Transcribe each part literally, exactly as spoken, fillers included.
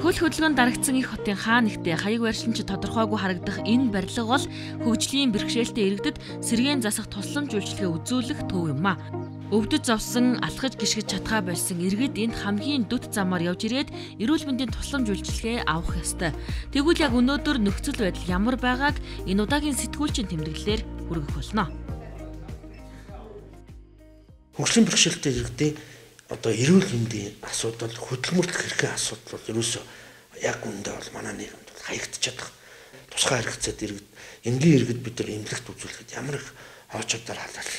Хөл хөдөлгөөнд дарагдсан их хотын хаа нэгтээ хаяг барьшилч тодорхойгүй харагдах энэ барилга бол хөгжлийн бэрхшээлтэй иргэдэд сэргээн засах тусламж үйлчилгээ үзүүлэх төв юм а. Өвдөж зовсон, алхаж гიშгэж чадхаа болсон иргэд энд хамгийн дүт замаар явж ирээд эрүүл мэндийн тусламж үйлчилгээ авах ёстой. Тэгвэл яг өнөөдөр нөхцөл байдал ямар байгааг энэ удаагийн сэтгүүлчийн тэмдэглэлээр хүргэх болно. Хөгжлийн бэрхшээлтэй иргэдийн одоо эрүүл мэндийн асуудал, хөдөлмөрлөх хэрхэн асуудал бол ерөөсөө яг үндэ бол манай нийгэмд бол хаягдчихад байгаа. Тусгай хэрэгцээд иргэд, энгийн иргэд бид нар эмнэлэгт үзүүлэхэд ямар их хоочдоор халаал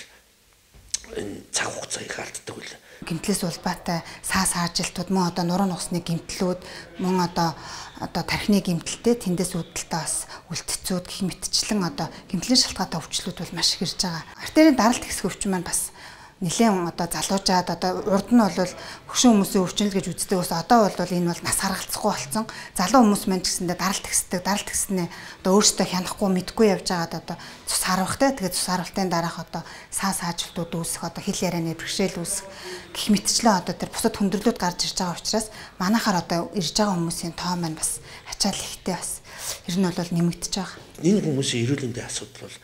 энэ цаг хугацаа их алддаг үл. Гэмтлээс улбаатай саас аажилтууд мөн одоо нуруу нухсны гэмтлүүд мөн одоо одоо тархины гэмтэлтэй тэндээс үүдэлтэй бас үлдцүүд гэх мэтчлэн одоо гэмтлийн шалтгаатай өвчлүүд бол маш их ирж байгаа. Артерийн даралт хэсэг өвчин маань бас нэлээд одоо залуужаад одоо урд нь бол хөгшин хүмүүсийн өвчнөл гэж үздэг ус одоо бол энэ бол нас харгалцахгүй болсон. Залуу хүмүүс маань ч гэсэндээ даралт хэсдэг, даралт хэснээ одоо өөрсдөө хянахгүй мэдгүй явж байгаад одоо цус харуулхтай. Тэгээд цус харуултын дараах одоо саас аажилтууд үүсэх одоо хил ярианы бэрхшээл үүсэх гэх мэтчлэн одоо тэр бусад хүндрэлүүд гарч ирж байгаа учраас манайхаар одоо ирж байгаа хүмүүсийн тоо маань бас ачаал ихтэй бас ер нь бол нэмэгдэж байгаа. Энэ хүмүүсийн эрүүл мэндийн асуудал бол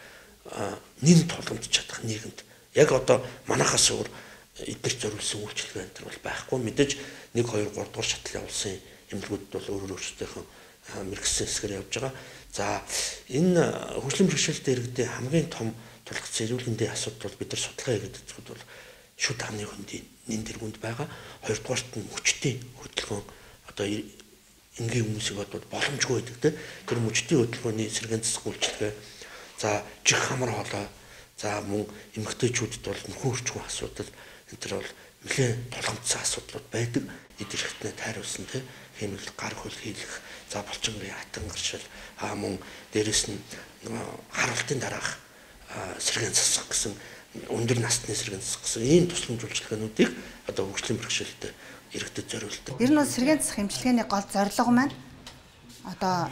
нэн тулгамдж чадах нийгэмд яг одоо манахаас өөр эдгэр зориулсан үйлчлэг энэ бол байхгүй. Мэдээж нэг хоёр гурав дахь шатлын улсын эмнэлгүүд бол өөр өөрсдийнхөө мэрэгсэн хэсгээр явж байгаа. За энэ хөгжлийн бэрхшээлтэй иргэдийн хамгийн том тулгц эрүүл мэндийн асуудал бол бид нар судалгаа хийгээд үзэхэд бол шүд хааны хөндийн нэн тэргуунд байгаа. Хоёрдугаарт нь мөчтийн хөдөлгөөн одоо энгийн хүмүүсийг бодвол боломжгүй байдаг. Тэр мөчтийн хөдөлгөөний сэргээн засах үйлчлэгээ, за жих хамар хоолой, за мөн эмэгтэйчүүдэд бол нөхөн өрчгөн асуудал энэ төр бол нэлээд тулгамдсан асуудлууд байдаг. Эдгээр хэрэгтнээ тайруулсан те хэмнэл гар хөл хийлэх, за булчингийн хатан гаршил, аа мөн дээрэс нь харуултын дараах сэргээн засах гэсэн өндөр насны сэргээн засах гэсэн ийм тусламж үйлчилгээнүүдийг одоо хөгжлийн бэрхшээлтэй иргэдэд зориулдаг. Ер нь сэргээн засах эмчилгээний гол зорилго маань одоо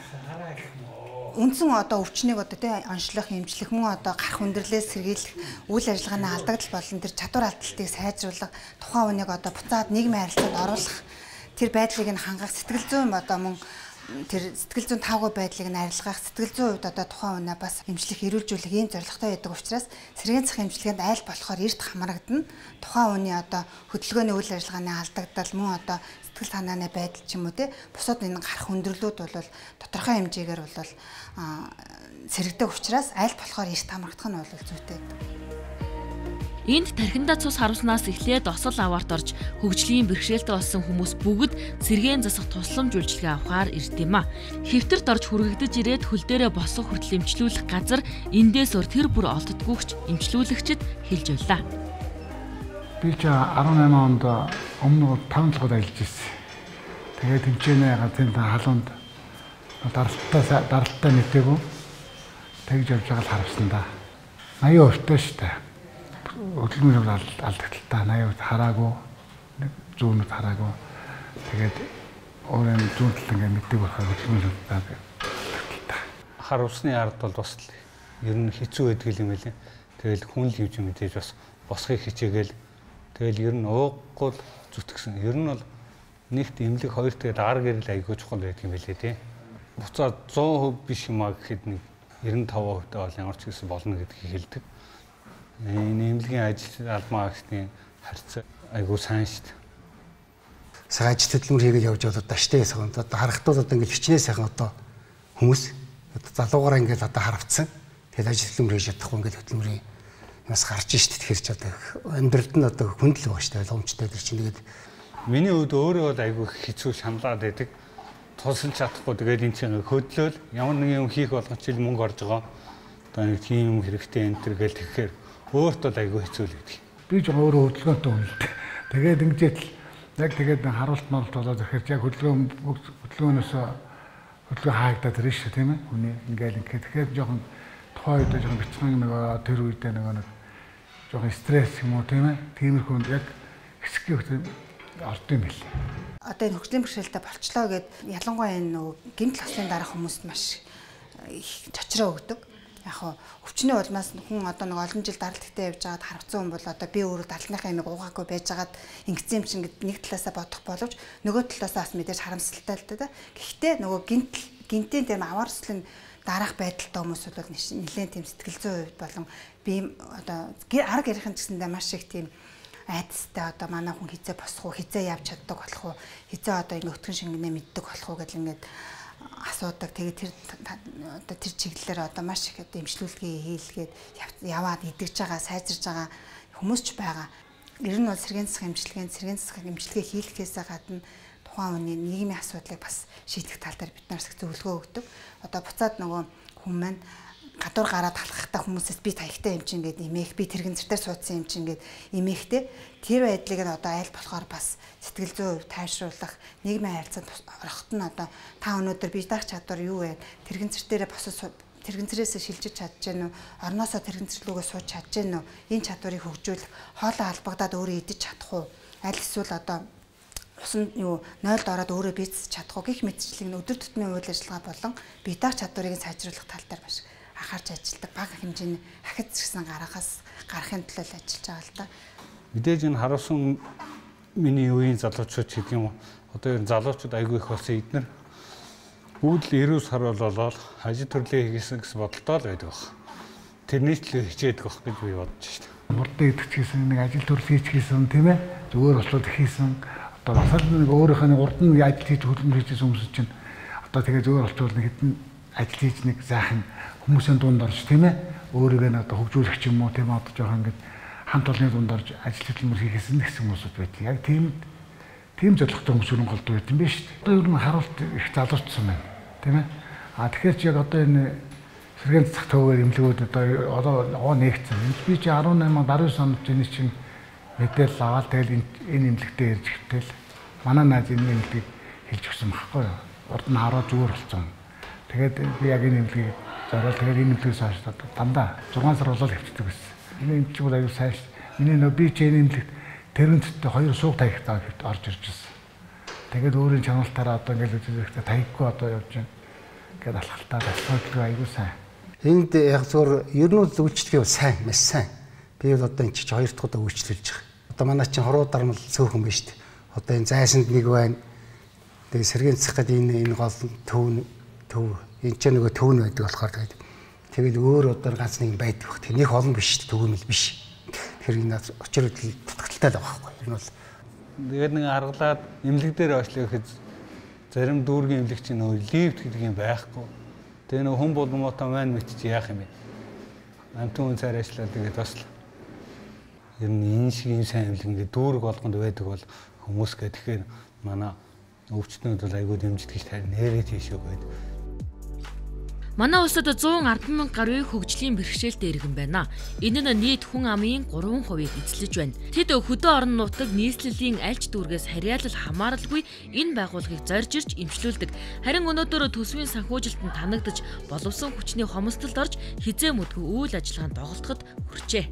үндсэн одоо өвчнийг одоо тий онцлох эмчлэх мөн одоо гарах хүндрэлээс сэргийлэх үйл ажиллагааны алдагдал болон тэр чадвар алдалтыг сайжруулах тухайн хүнийг одоо буцаад нийгмийн харилцаанд оруулах тэр байдлыг нь хангах сэтгэл зүйн одоо мөн тэр сэтгэл зүйн тавгүй байдлыг нь арилгах сэтгэл зүйн хувьд одоо тухайн хүнээ бас эмчлэх эрүүлжүүлэх ийм зорилготой байдаг учраас сэргээн засах эмчилгээнд айл болохоор эрт хамрагдана тухайн хүний одоо хөдөлгөөний үйл ажиллагааны алдагдал мөн одоо сэтгэл санааны байдал ч юм уу те бусад энэ гарах хүндрэлүүд бол тодорхой хэмжээгээр бол сэргдэг учраас айл болохоор эрт хамрагдах нь бол зүйтэй. Энд тархиндаа цус харуулснаас эхлээд осол аваарт орж хөгжлийн бэрхшээлтэй болсон хүмүүс бүгд сэргээн засах тусламж үйлчилгээ авахар ирд юм а. Хэвтэрт орж хүрэгдэж ирээд хөл дээрээ босох хүртэл эмчлүүлэх газар эндээс өөр тэр бүр олддгүйгч эмчлүүлэгчид хэлж байлаа. Би ч арван найман онд өмнө таван цагт ажиллаж ирсэн. Тэгээд тэмцээнэ газрын халуунд даралтаа даралтаа нэтээгүй тэгж явж байгаа л харсан да. аяа өртөө штэ. Хөдөлмөр алдагталтай аяа хараагүй зүүнүүд хараагүй. Тэгээд өөрөө зүүнтэл ингээ мэддэг болохоор хөдөлмөр алдагталтай. Хар усны ард бол бас ер нь хэцүү байдаг юм байлээ. Тэгэл хүн л хөвж мэдээж бас босхийг хичээгээл тэгэл ер нь ууггүй зүтгэсэн. Ер нь бол нэгт эмнэлэг хоёр тэгээд ар гэрэл айгүй чухал байдаг юм байлээ тий. Буцаад зуун хувь биш юм а гэхэд нэг девяносто пять хувьтай бол ямар ч гэсэн болно гэдгийг хэлдэг. Энэ эмнэлгийн ажил албан агшны харьцаа айгүй сайн шүү дээ. Сайн ажил хөдөлмөр хийгээд явж байгаа одоо штэ сайхан одоо харахтууд одоо ингэ хичнээн сайхан одоо хүмүүс одоо залуугаараа ингэ одоо харавцсан. Тэгээд ажил хөдөлмөр хийж чадахгүй ингэ хөдөлмөрийн нас гарч штэ тэгэхээр ч одоо амьдралд нь одоо хүндэл байгаа штэ ойлгомжтой тэр чинь тэгээд миний хувьд өөрөө бол айгүй хэцүү шаналаад байдаг. Тулсалж чадахгүй тэгээд энэ чинь хөдлөөл ямар нэг юм хийх болгоч ил мөнгө орж байгаа. Одоо нэг тийм юм хэрэгтэй энэ төр гэл тэгэхээр өөртөө айгүй хэцүү л байдаг. Би ч өөрөө хөдөлгөөнтэй хүн л дээ. Тэгээд ингэж л яг тэгээд харуулт моралт болоод ирэхээр яг хөдөлгөөн хөдөлгөөнөөс хөдөлгөөн хаагдаад ирж шүү тийм ээ. Хүний ингээл ингээд тэгэхээр жоохон тухайн үед жоохон бяцхан нэг тэр үедээ нэг жоохон стресс юм уу тийм ээ. Тиймэрхүү яг хэсгийн хөдөлгөөн орд юм бэл. Одоо энэ хөгжлийн бэрхшээлтэй болчлоо гэд ялангуяа энэ нөгөө гэмтэл хослын дараах хүмүүст маш их чочроо өгдөг. яг хөө өвчнөө улмаас хүн одоо нэг олон жил даралттай явж байгаад харагдсан хүн бол одоо би өөрөө даралтныхаа ямиг уугаагүй байж байгаад ингэсэн юм чинь нэг талаасаа бодох боловч нөгөө талаасаа бас мэдээж харамсалтай л да. Гэхдээ нөгөө гинт гинтийн тийм аваарслын дараах байдалтай хүмүүс бол нэлээд тийм сэтгэл зүйн хувьд болон би одоо арга ярихын гэсэндээ маш их тийм айдастай одоо манай хүн хизээ босох уу, хизээ явж чаддаг болох уу, хизээ одоо энэ өтгөн шингэнэ мэддэг болох уу гэл ингээд асуудаг. Тэгээд тэр одоо тэр чиглэлээр одоо маш их одоо эмчлүүлгээ хийлгээд яваад идэж байгаа, сайжирж байгаа хүмүүс ч байгаа. Ер нь бол сэргээн засах эмчилгээнд сэргээн засах эмчилгээ хийлгэхээс гадна тухайн хүний нийгмийн асуудлыг бас шийдэх тал дээр бид нарт зөвлөгөө өгдөг. Одоо буцаад нөгөө хүн маань гадуур гараад халахтай хүмүүсээс би таягтай юм чинь гээд имээх, би тэрэгэн зэртээр суудсан юм чинь гээд имэехтэй тэр байдлыг нь одоо айл болохоор бас сэтгэл зүйн тайвшруулах, нийгмийн харилцаанд орохт нь одоо та өнөөдөр би даах чадвар юу вэ? Тэрэгэн зэртээрээ босож тэрэгэн зэрээс шилжиж чадж гэнэ үү? Орноосоо тэрэгэн зэрлүүгээ сууж чадж гэнэ үү? Энэ чадварыг хөгжүүлэх, хоолоо албагдаад өөрөө идэж чадах уу? Аль эсвэл одоо усан юу нойлд ороод өөрөө бийцэж чадах уу гэх мэтчлэг нь өдөр тутмын үйл ажиллагаа болон бие даах чадварыг сайжруулах тал дээр маш анхаарч ажилладаг. Бага хэмжээний ахиц зэрэгсэн гарахаас гарахын төлөө ажиллаж байгаа л да. Мэдээж энэ харуулсан миний үеийн залуучууд гэдэг юм уу. Одоо ер нь залуучууд айгүй их болсон эднэр үүдл эрүү сар болоод ажил төрлөө хийсэн гэсэн бодолтой л байдаг баг. Тэрний ч л хичээдэг баг гэж би бодож шүү дээ. Мурдаа идэвчсэн нэг ажил төрөл хийчихсэн тийм ээ. Зүгээр ослоод хийсэн. Одоо бас л нэг өөрийнхөө нэг урд нь ажил хийж хөлбөмбөж хийсэн хүмүүс чинь одоо тэгээ зүгээр болчихвол нэг хэдэн ажил хийж нэг заахан хүмүүсийн дунд орж тийм ээ. Өөрийгөө нэг одоо хөгжүүлэх ч юм уу тийм ээ одоо жоох ингээд хамт олонны дунд орж ажил хөдөлмөр хийхсэн гэсэн хүмүүсүүд байдаг. Яг тийм тийм зорилготой хүмүүс өрн голдуу байт юм биш үү? Одоо ер нь харуулт их залуучсан байна. Тийм ээ. А тэгэхээр чи яг одоо энэ сэргээн засах төвөөр эмнэлгүүд одоо одоо оо нэгцэн. Би чи арван найман даруй онд энэ чинь мэдээлэл аваад тэгэл энэ эмнэлэгтээ ирж хэвтэл манай наад энэ эмнэлгийг хэлж өгсөн байхгүй юу? Урд нь хараа зүгээр болсон. Тэгээд би яг энэ эмнэлгийг зориул тэгээд энэ эмнэлгээс хойш дандаа зургаан сар болол хэвчдэг байсан. Энэ эмчиг бол аюу сайн шүү. Миний нөө би ч энэ эмнэлэгт тэрэнттэй хоёр сууг таягтаа гэвт орж ирж байсан. Тэгээд өөрийн чаналтаараа одоо ингээл үзэхдээ таяггүй одоо явж байна. Ингээд алхалтаа басмаадлгүй аюу сайн. Энд яг зөвөр ер нь үйлчлэгээ бол сайн, маш сайн. Би бол одоо энэ чи хоёр дахь удаа үйлчлүүлж байгаа. Одоо манай чинь хоруу дармал цөөхөн байна шүү дээ. Одоо энэ зайсанд нэг байна. Тэгээ сэргээн засах гэдэг энэ энэ гол төв төв энэ ч нөгөө төв нь байдаг болохоор тэгээд тэгэл өөр одоо ганц нэг байдаг бах. Тэг нэг олон биш шүү дээ. Төгөөмөл биш. Тэгэхээр энэ очир хөдөл дутагдaltaй л байгаа байхгүй. Энэ бол тэгээд нэг аргалаад эмнэлэг дээр очлоо гэхэд зарим дүүргийн эмнэлэг чинь нөгөө лифт гэдэг юм байхгүй. Тэгээ нөгөө хүн болмоотой маань мэт чи яах юм бэ? Амтэн хүн цаар ажиллаад тэгээд бас ер нь энэ шиг юм сайн эмнэлэг ингээд дүүрэг болгонд байдаг бол хүмүүс гэх тэгэхээр манай өвчтнүүд бол айгүй дэмждэг гэж тань нэрээ тийшөө байдаг. Манай улсад зуун ардсан мянга гаруй хөгжлийн бэрхшээлтэй иргэн байна. Энэ нь нийт хүн амын гурван хувийг эзэлж байна. Тэд хөдөө орон нутаг нийслэлийн альч дүүргээс харьяалал хамааралгүй энэ байгууллагыг зорж ирж эмчлүүлдэг. Харин өнөөдөр төсвийн санхүүжилтанд танагдж боловсон хүчний хомсдолд орж хизээ мэдгүй үйл ажиллагаанд доголдоход хүрчээ.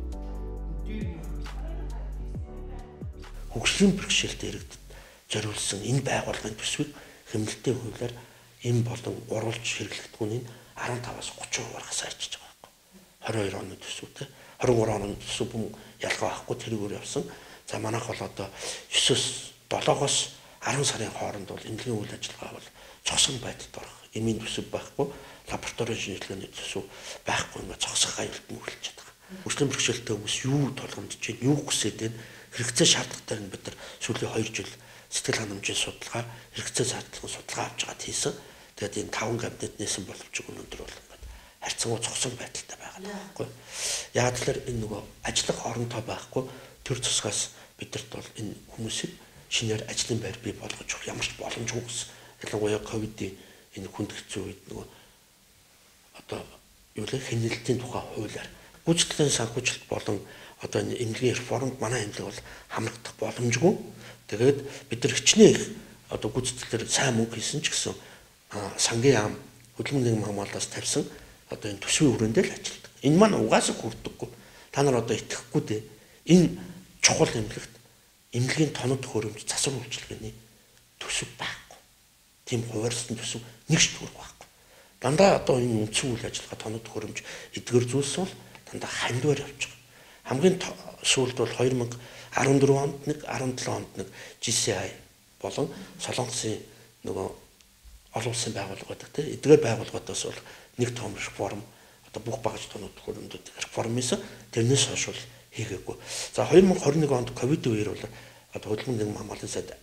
Хөгжлийн бэрхшээлтэй иргэдэд зориулсан энэ байгууллагын төсвийг хэмнэлттэй хуулиар эм болон оруулж хэрэглэгдэх нь арван таваас гучин хувиар хасаачиж байгаа байхгүй. хорин хоёр оны төсвөтэй хорин гурван оны төсөв бүм ялгаа байхгүй тэрүүгээр явсан. За манайх бол одоо есөөс долоогоос арван сарын хооронд бол эмнэлгийн үйл ажиллагаа бол цогсон байдалд орох. Эмийн төсөв байхгүй, лабораторийн шинжилгээний төсөв байхгүй ингээд цогсох аюулт нь хүлээж чадах. Хөгжлийн бэрхшээлтэй хүмүүс юу тулгамдж байна, юу хүсээд байна, хэрэгцээ шаардлагатайг нь бид нар сүүлийн хоёр жил сэтгэл ханамжийн судалгаа, хэрэгцээ зардлын судалгаа авч байгаа тийсэн. Тэгээд энэ таван кабинет нээсэн боловч өнөөдөр бол ингээд харьцангуй цогсон байдалтай байгаа байхгүй. Яг тэгэхээр энэ нөгөө ажиллах оронтой байхгүй төр тусгаас бидэрт бол энэ хүмүүсийг шинээр ажлын байр бий болгож өгөх ямар ч боломжгүй гэсэн. Ялангуяа ковидын энэ хүндэгцүү үед нөгөө одоо юу л хяналтын тухай хуулиар гүйцэтгэлийн санхүүжилт болон одоо энэ эмнэлгийн реформд манай эмнэлэг бол хамрагдах боломжгүй. Тэгээд бид нар хичнээн их одоо гүйцэтгэлээр сайн мөнгө хийсэн ч гэсэн сангийн яам хөдөлмөрийн хамгаалалтаас тавьсан одоо энэ төсвийн хүрээндээ л ажилладаг. Энэ маань угаасаа хүрдэггүй. Та нар одоо итгэхгүй дээ. Энэ чухал эмнэлэгт эмнэлгийн тоног төхөөрөмж засвар үйлчилгээний төсөв байхгүй. Тийм хуваарсан төсөв нэг ч төрөг байхгүй. дандаа одоо энэ үндсэн үйл ажиллагаа тоног төхөөрөмж эдгээр зүйлс бол дандаа хандвар явж байгаа. Хамгийн сүүлд бол two thousand fourteen онд нэг, seventeen онд нэг G C I болон Солонгосын нөгөө олон улсын байгууллага байдаг тийм. Эдгээр байгууллагуудаас бол нэг том реформ одоо бүх багц тоног төхөөрөмжүүд реформ хийсэн. Тэрнээс хойш бол хийгээгүй. За two thousand twenty-one онд ковид үеэр бол одоо хөдөлмөрийн хамгааллын сайд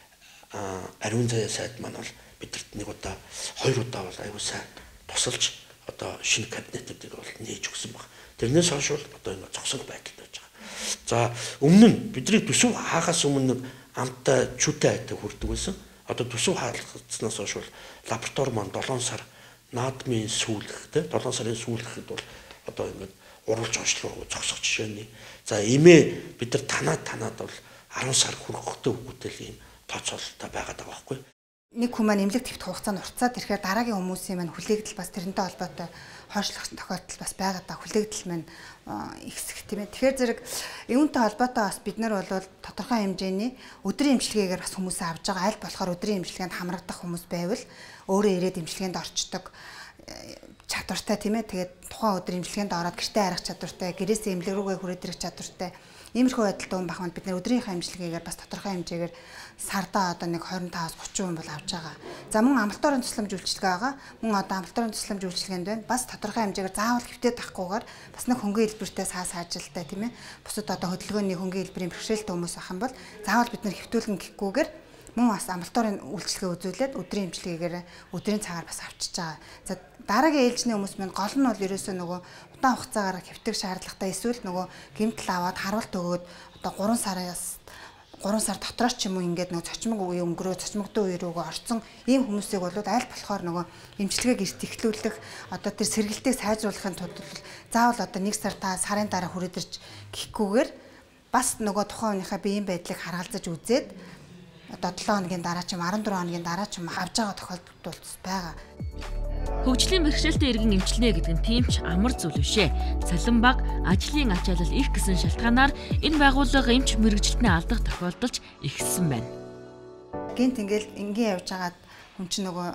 ариун заяа сайд маань бол бидэрт нэг удаа хоёр удаа бол аюул сайн тусалж одоо шинэ кабинетүүдийг бол нээж өгсөн баг. Тэрнээс хойш бол одоо ингэ зогсоод байдалд байж байгаа. За өмнө нь бидний төсөв хаахаас өмнө нэг амттай чүтэй айтай хүрдэг байсан. Одоо төсөв хаалгацснаас хойш бол лаборатори маань seven сар наадмын сүүлэх те seven сарын сүүлэхэд бол одоо ингэ уралж онцлог зогсох жишээний. За имээ бид нар танаад танаад бол ten сар хүрэхтэй үгүйтэл ийм тооцоололтой байгаад байгаа байхгүй. Нэг хүн маань эмнэлэг твт хугацаанд уртцаад ирэхээр дараагийн хүмүүсийн маань хүлээгдэл бас тэрнтэй холбоотой хойшлох тохиолдол бас байгаад байгаа. Хүлээгдэл маань ихсэх тийм ээ. Тэгэхээр зэрэг юунтай холбоотой бас бид нар бол тодорхой хэмжээний өдрийн эмчилгээгээр бас хүмүүсээ авж байгаа. Аль болохоор өдрийн эмчилгээнд хамрагдах хүмүүс байвал өөрөө ирээд эмчилгээнд орчдөг чадвартай тийм ээ. Тэгээд тухайн өдөр эмчилгээнд ороод гэртээ арах чадвартай, гэрээсээ эмнэлэг рүүгээ хүрээд ирэх чадвартай. Иймэрхүү байдалтай хүн бахмад бид нэр өдрийнхөө эмчилгээгээр бас тодорхой хэмжээгээр сардаа одоо нэг twenty-five-аас thirty хүн бол авч байгаа. За мөн амлалтын тусламж үйлчилгээ байгаа. Мөн одоо амлалтын тусламж үйлчилгээнд байна. Бас тодорхой хэмжээгээр заавал хөвтөд тахгүйгээр бас нэг хөнгөн хэлбэртэй саа саажилттай тийм ээ. Бусад одоо хөдөлгөөний хөнгөн хэлбэрийн бэрхшээлтэй хүмүүс ах юм бол заавал бид нэр хөвтүүлэн гэхгүйгээр мөн бас амлалтын үйлчилгээ үзүүлээд өдрийн эмчилгээгээр өдрийн цагаар бас авчиж байгаа. За дараагийн ээлжний хүмүүс маань гол нь бол ерөөсөө нөгөө удаан хугацаагаар хэвтэх шаардлагатай эсвэл нөгөө гэмтэл аваад харуулт өгөөд одоо three сараас three сар дотроос ч юм уу ингээд нөгөө цочмог үе өнгөрөө цочмогтой үе рүүгээ орсон ийм хүмүүсийг бол аль болохоор нөгөө эмчилгээг эрт эхлүүлэх одоо тэр сэргэлтийг сайжруулахын тулд заавал одоо нэг сар та сарын дараа хүрээд ирж гэхгүйгээр бас нөгөө тухайн хүнийхээ биеийн байдлыг харгалзаж үзээд одоо seven хоногийн дараа ч юм fourteen хоногийн дараа ч юм авж байгаа тохиолдол байгаа. Хөгжлийн бэрхшээлтэй иргэн эмчилнэ гэдэг нь тийм ч амар зүйл бишээ. Цалин бага, ажлын ачаалал их гэсэн шалтгаанаар энэ байгууллага эмч мэргэжилтний алдах тохиолдолж ихссэн байна. Гинт ингээл энгийн явж байгаад хүн чинь нөгөө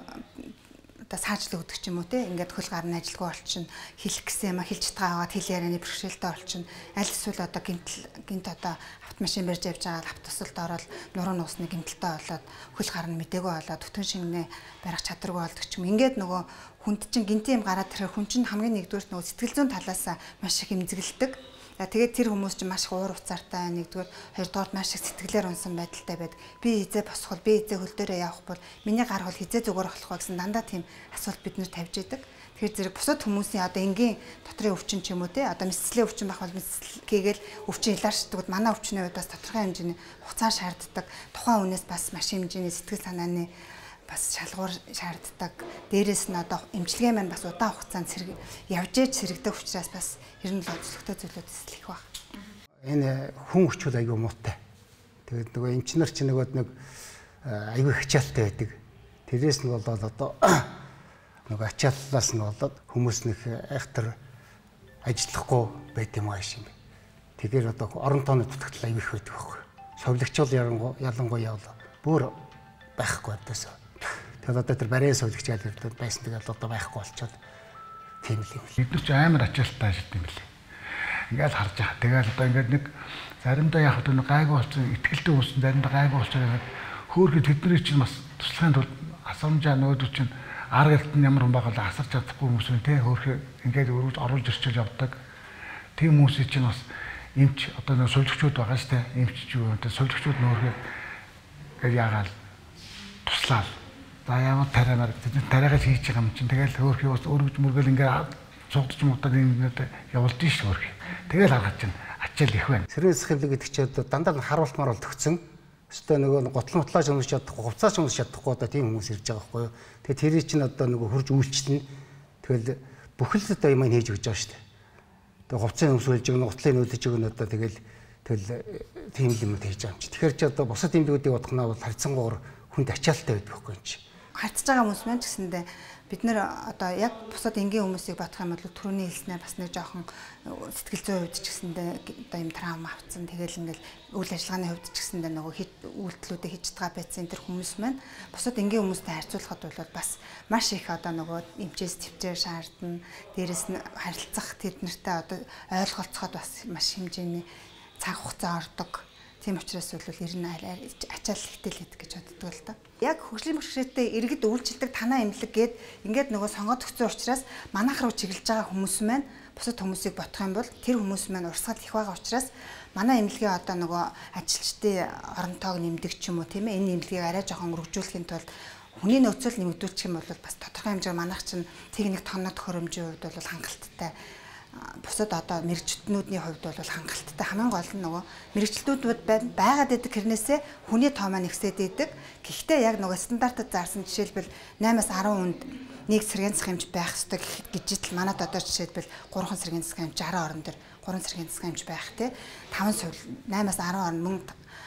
одоо саачлаг өгдөг ч юм уу те ингээд хөл гарны ажилгүй болчихно. Хэлэх гэсэн юм а хэлж чадгаагаад хэл ярианы бэрхшээлтэй болчихно. Аль эсвэл одоо гинтл гинт одоо автомашин барьж явж байгаа авто тусалд ороод нуруу нуусны гинтэлтэй болоод хөл гарна мдэггүй болоод өтгөн шингэнэ барих чадваргүй болдог ч юм. Ингээд нөгөө хүнд чинь гинти юм гараад тэрхэр хүн чинь хамгийн нэгдүгээр нөгөө сэтгэл зүйн талаас маш их эмзэглэдэг. Тэгээд тэр хүмүүс чинь маш их уур уцаартай, нэгдүгээр хоёрдугаар маш их сэтгэлээр унсан байдалтай байдаг. Би хизээ босхол, би хизээ хөл дээрээ явах бол миний гар хол хизээ зүгээр болох вэ гэсэн дандаа тийм асуулт бид нэр тавьж идэг. Тэгэхээр зэрэг бусад хүмүүсийн одоо энгийн дотрын өвчин ч юм уу те одоо мэсцлийн өвчин бах бол мэсцлгээгээл өвчин илэршдэг. Манай өвчний үед бас тодорхой хэмжээний хугацаа шаарддаг. Тухайн хүнээс бас маш хэмжээний сэтгэл санааны бас шалгуур шаарддаг. Дээрээс нь одоо эмчилгээ маань бас удаан хугацаанд сэрэг явж ээж сэрэгдэх учраас бас ер нь л онцлогтой зүйлүүд эслэх баг. Энэ хүн хүчүүд аягүй муутай. Тэгээд нөгөө эмчнэр чинь нөгөө нэг аягүй хичээлтэй байдаг. Тэрээс нь болоод одоо нөгөө ачааллаас нь болоод хүмүүс нэг айхтар ажиллахгүй байт юм ааш юм. Тэгэхээр одоо орон тооны дутагдал аягүй их байдаг байхгүй. Совлогчол ялангуяа бол бүр байхгүй байдсан. Тэгээд одоо тэр барийн совлогч ялдад байсан тэгээд одоо байхгүй болчиход тийм л юм. Бид нар ч амар ачаалттай ажилладаг юм билээ. Ингээд харж байгаа. Тэгээд одоо ингээд нэг заримдаа яг одоо нэг гайгүй болсон, ихтгэлтэй хүмүүс заримдаа гайгүй болчиход хөөхөд тэдний чинь бас туслахын тулд асуумжаа нөөдөр чинь ар гэртэн ямар хүн байгаа л асарч чадахгүй хүмүүс үү те хөөхөд ингээд өргөж оруулж ирчиж явдаг. Тийм хүмүүсийн чинь бас эмч одоо нэг сувлэгчуд байгаа шүү дээ. Эмчч юу одоо сувлэгчуд нөөрхөд ингээд яагаад туслаа. За ямар тариамаар тариагаас хийж байгаа юм чинь тэгэл хөөхөд бас өргөж мөргөл ингээд цугдж муудаад ингээд явуулж ш хөөхөд. Тэгэл харахад чинь ачаал их байна. Сэрвэс хэвлэг гэдэг чинь одоо дандаа харуулмаар бол төгсөн. Өстой нөгөө готлон утлааж унаж чадахгүй, хувцааж унаж чадахгүй одоо тийм хүмүүс ирж байгаа байхгүй юу. Тэгээ тэрий чинь одоо нөгөө хурж үйлчлэнэ. Тэгэл бүхэл одоо юм хийж өгч байгаа шүү дээ. Тэгээ хувцсын өмсүүлж өгнө, утлын нөлөж өгнө одоо тэгэл тэгэл тийм юм хийж байгаа юм чи. Тэгэхээр чи одоо бусад эмнэлгүүдийг бодохноо бол харьцангуйгаар хүнд ачаалттай байдаг байхгүй юм чи. Харьцаж байгаа хүмүүс маань ч гэсэндээ бид нэр одоо яг бусад энгийн хүмүүсийг бодох юм бол түрүүний хэлснээр бас нэг жоохон сэтгэл зүйн хувьд ч гэсэндээ одоо юм травма авцсан. Тэгэл ингээл үйл ажиллагааны хувьд ч гэсэндээ нөгөө үйлдэлүүдээ хийж байгаа байсан тэр хүмүүс маань бусад энгийн хүмүүстэй харьцуулахад бол бас маш их одоо нөгөө эмчээс төвчээр шаардна. Дээрэс нь харилцах тэр нартай одоо ойлголцоход бас маш хэмжээний цаг хугацаа ордог. Тийм учраас бол ер нь ачаал ихтэл гэдэг гэж боддог л да. Яг хөгжлийн бэрхшээлтэй иргэд үйлчилдэг танаа эмнэлэг гээд ингээд нөгөө сонгоод өгсөн учраас манайх руу чиглэж байгаа хүмүүс маань бусад хүмүүсийг бодох юм бол тэр хүмүүс маань урсгал их байгаа учраас манай эмнэлгийн одоо нөгөө ажилчдын оронтойг нэмдэг ч юм уу тийм ээ энэ эмнэлгийг арай жоохон өргөжүүлэхийн тулд хүний нөөцөл нэмэгдүүлчих юм бол бас тодорхой хэмжээгээр манайх чинь техник тоног төхөөрөмжийн хувьд бол хангалттай. Бусад одоо мэрэгчлэтнүүдний хувьд бол хангалттай хамгийн гол нь нөгөө мэрэгчлэтнүүд байгаад идэг хэрнээсээ хүний тоо маань ихсээд идэг. Гэхдээ яг нөгөө стандартад заасан жишээлбэл наймаас арван хүнд нэг сэргээн засах хэмж байх ёстой гэж л манад одоо жишээлбэл гурван сэргээн засах хэмж арван орон дээр гурван сэргээн засах хэмж байх те таван сувил наймаас арван орон мөн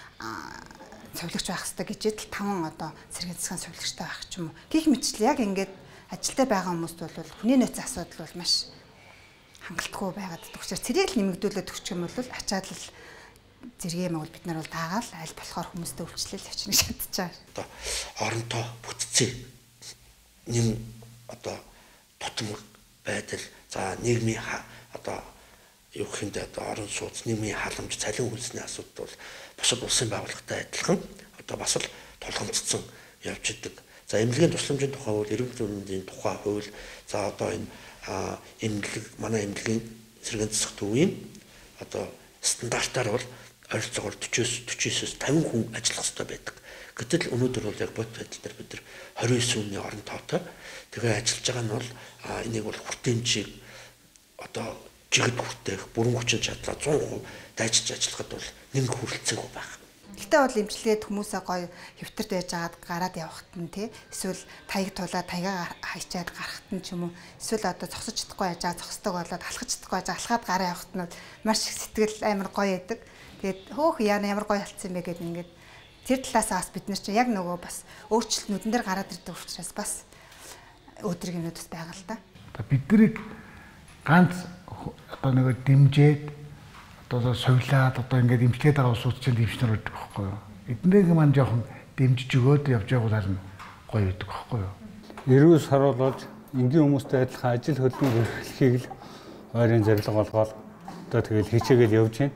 цовлогч байх ёстой гэж л таван одоо сэргээн засах цовлогчтой байх ч юм уу. Гэх мэтчил яг ингээд ажилтаа байгаа хүмүүст бол хүний нөөцийн асуудал бол маш хангалтгүй байгаад төгсөөр цэрэг л нэмэгдүүлээд өгчих юм бол ачаал зэрэг юм бол бид нар бол даагаал аль болохоор хүмүүстэй өвчлөл явчихна шатчихаа. Одоо оронтой бүтцээ нэм одоо тутам байдал за нийгмийн одоо юу гэхиндээ одоо орон сууц нийгмийн халамж цалин хөлсний асуудал бол бусад улсын байгууллагатай адилхан одоо бас л тулгамдсан явж идэг. За эмнэлгийн тусламжийн тухай бол эрүүл мэндийн тухай хууль за одоо энэ а эмнэлэг манай эмнэлгийн сэргээн засах төвийн одоо стандартаар бол ойролцоогоор forty-с forty-с fifty хүн ажиллах хэрэгтэй байдаг. Гэтэл өнөөдөр бол яг бод байдал дээр бид нар twenty-nine хүний орон тоотой тэгээ ажиллаж байгаа нь бол энийг бол хүртээмжийг одоо жигд хүртээх бүрэн хүчин чадлаа one hundred percent дайжиж ажиллахад бол нэмэх хүрэлцээгүй байна. Гэтэ бол имжлээд хүмүүсээ гоё хэвтэрд байж агаад гараад явахт нь тий эсвэл таяг тулаад таягаа хайчаад гарахт нь ч юм уу эсвэл одоо зогсож чадахгүй байж байгаа зогсдог болоод алхаж чадахгүй байж алхаад гараа явахт нь маш их сэтгэл амар гоё байдаг. Тэгээд хөөх яана ямар гоё болцсон юм бэ гэдэг ингээд тэр талаасаа бас бид нар чинь яг нөгөө бас өөрчлөлт нүдэн дээр гараад ирдэг учраас бас өдрийг юмуд бас байгаа л да. Биднийг ганц одоо нөгөө дэмжээд одоо совлаад одоо ингээд имчилгээд байгаа улсууд чинь дэмжнэр байдаг байхгүй юу. Эднийг маань жоохон дэмжиж өгөөд явж байгаа бол харин гоё байдаг байхгүй юу. Эрүүл саруулж энгийн хүмүүстэй адилхан ажил хөдөлмөр эрхлэхийг л ойрын зорилго болгоод одоо тэгэл хичээгээл явж байна.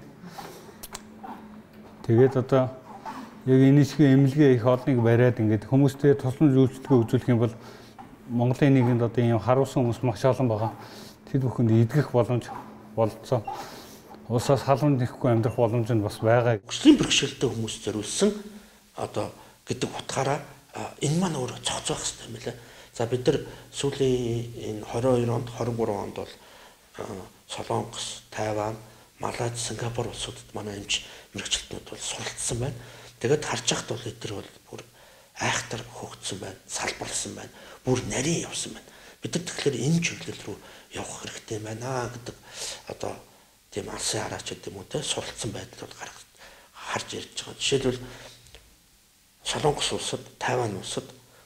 Тэгээд одоо яг энэ шиг эмнэлгээ их олныг бариад ингээд хүмүүстэй тусламж үйлчлэгээ үзүүлэх юм бол Монголын нийгэмд одоо ийм харуулсан хүмүүс маш олон байгаа. Тэд бүхэнд идэх боломж болцоо. Улсаас халамж нэхгүй амьдрах боломж нь бас байгаа. Хөгжлийн бэрхшээлтэй хүмүүс зориулсан одоо гэдэг утгаараа энэ маань өөр цогцоох хэрэгтэй юм лээ. За бид нар сүүлийн энэ twenty-two онд twenty-three онд бол Солонгос, Тайван, Малайз, Сингапур улсуудад манай эмч мэрэгчлэтнүүд бол суралцсан байна. Тэгээд харж байхад бол эдгээр бол бүр айхтар хөгжсөн байна, салбарлсан байна, бүр нарийн явсан байна. Бид нар тэгэхээр энэ чиглэл рүү явах хэрэгтэй байна гэдэг одоо тийм алсын хараач гэдэг юм уу те суралцсан байдал бол гарах харж ирж байгаа. Жишээлбэл Солонгос улсад, Тайван улсад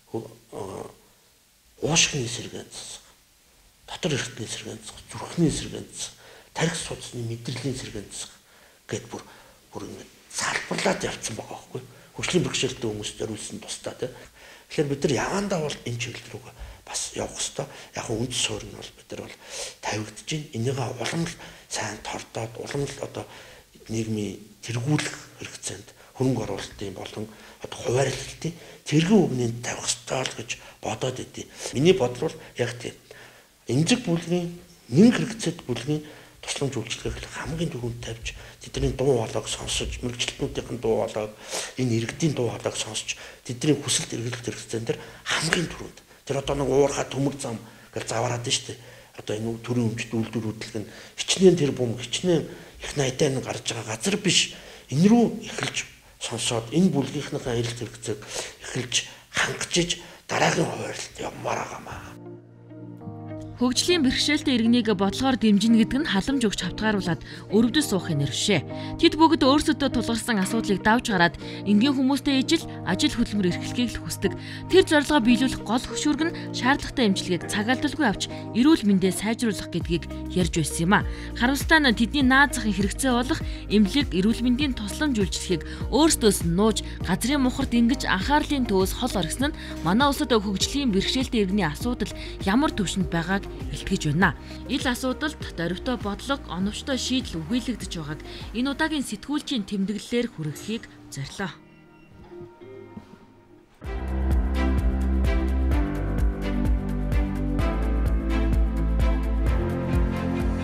уушгины сэргээн засах, дотор эрхтний сэргээн засах, зүрхний сэргээн засах, тарих судасны мэдрэлийн сэргээн засах гэд бүр бүр ингэ салбарлаад явцсан байгаа байхгүй. Хөгжлийн бэрхшээлтэй хүмүүс зориулсан тусдаа те. Тэгэхээр бид нар явандаа бол энэ чиглэл рүү бас явах хэрэгтэй. Яг нь үнд суурь нь бол бид нар бол тавигдж байна. Энийгээ улам л сайн тордоод улам л одоо нийгмийн тэргүүлэх хэрэгцээнд хөрөнгө оруулалтын болон одоо хуваарлалтын тэргийн үгнэнд тавих ёстой л гэж бодоод идэв. Миний бодлол яг тийм. Эмзэг бүлгийн нэг хэрэгцээт бүлгийн тусламж үйлчилгээг хамгийн түрүүнд тавьж тэдний дуу хоолойг сонсож, мэрэгчлэтнүүдийн дуу хоолойг, энэ иргэдийн дуу хоолойг сонсож, тэдний хүсэлт эргэлт хэрэгцээнд дэр хамгийн түрүүнд тэр одоо нэг уурхай төмөр зам гэж заваарад нь шүү дээ. Одоо энэ төрийн өмчт үйлдвэр хөдөлгөөн хичнээн тэр бум хичнээн их найтай нь гарч байгаа газар биш. Энэ рүү эхэлж сонсоод энэ бүлгийнхнийхээ эрэлт хэрэгцээг эхэлж хангаж иж дараагийн хуваарлалт явмаар байгаамаа. Хөгжлийн бэрхшээлтэй иргэнийг бодлогоор дэмжинэ гэдэг нь халамж өгч хавтгааруулад өрөвдөж суухын нэр бишээ. Тэд бүгд өөрсөдөө тулгарсан асуудлыг давж гараад энгийн хүмүүстэй ижил ажил хөдөлмөр эрхлэхийг л хүсдэг. Тэр зорилгоо биелүүлэх гол хөшүүрг нь шаардлагатай эмчилгээг цагаалдалгүй авч эрүүл мэндээ сайжруулах гэдгийг ярьж байсан юм а. Харамсалтай нь тэдний наад захын хэрэгцээ болох эмнэлэг, эрүүл мэндийн тусламж үйлчлэгийг өөрсдөөс нь нууж газрын мухарт ингэж анхаарлын төвөөс хол оргисон нь манай улсад хөгжлийн бэрхшээлтэй иргэний асуудал ямар түвшинд байгааг илтгэж байна. Ил асуудалд доривтой бодлого, оновчтой шийдэл өгүүлэгдэж байгааг энэ удаагийн сэтгүүлчийн тэмдэглэлээр хүргэхийг зорилоо.